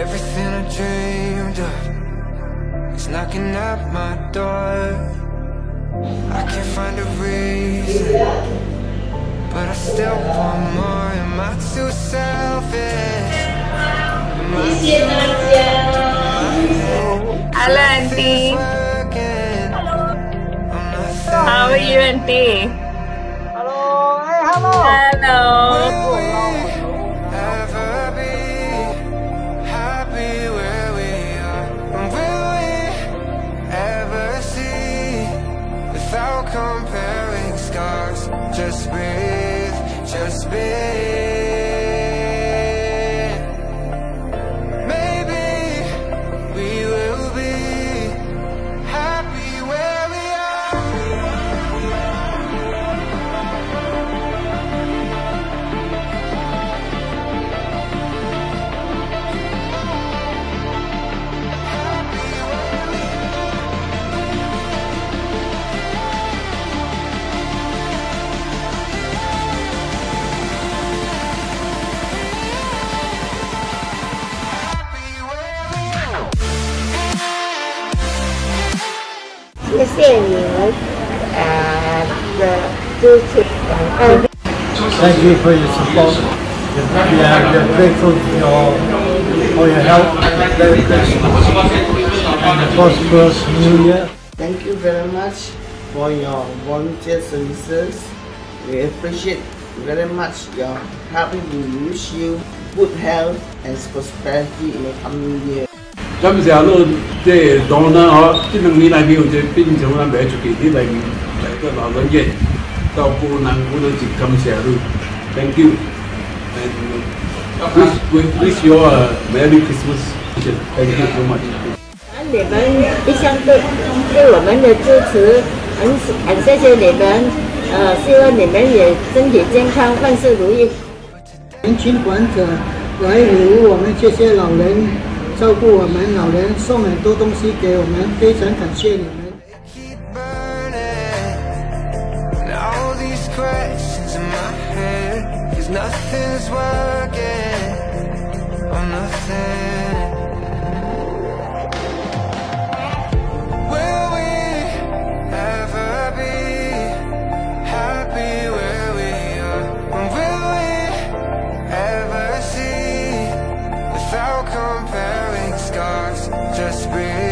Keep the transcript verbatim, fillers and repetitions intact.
Everything I dreamed of is knocking at my door. I can't find a reason, but I still want more. Am I too selfish? Am I too Hello, Auntie. How are you, Auntie? Hello, hey, hello. Hello. Without comparing scars, just breathe, just breathe. Maybe we will be happy where we are. Thank you for your support. Yeah, we are grateful for your, for your help. Merry Christmas and a prosperous New Year. Thank you very much for your volunteer services. We appreciate very much your help. We wish you good health and prosperity in the coming year. 感謝咯，即係當啦嗬，即兩年嚟表即邊種啦，賣出去啲嚟嚟個老人嘅，到過難過到節感謝咯 ，thank you and wish wish you a Merry Christmas. Thank you so much. 你们一向对对我们的支持，很很谢谢你们。呃，希望你们也身体健康，万事如意。 年轻管者来与我们这些老人。 照顾我们老人，送很多东西给我们，非常感谢你们。 Without comparing scars, just breathe.